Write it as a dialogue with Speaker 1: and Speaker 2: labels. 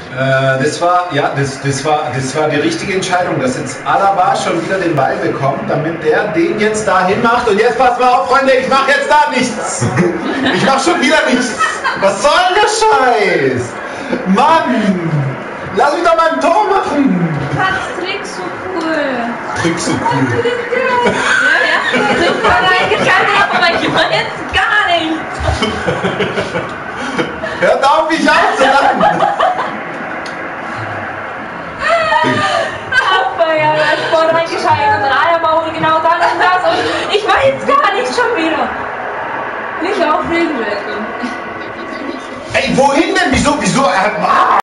Speaker 1: Das war die richtige Entscheidung, dass jetzt Alaba schon wieder den Ball bekommt, damit der den jetzt dahin macht. Und jetzt passt mal auf, Freunde, ich mache jetzt da nichts. Ich mache schon wieder nichts. Was soll der Scheiß? Mann, lass mich doch mal ein Tor machen.
Speaker 2: Trick so cool.
Speaker 1: Trick so cool.
Speaker 2: Ja, Trick war reingeschaltet, aber ich war jetzt gar nicht.
Speaker 1: Hört auf, mich aufzulachen.
Speaker 2: Aber ja, da ist voll reingeschaltet und dann Alaba und genau das und das und ich war jetzt gar nicht schon wieder. Nicht aufregen, Leute.
Speaker 1: Ey, wohin denn? Wieso?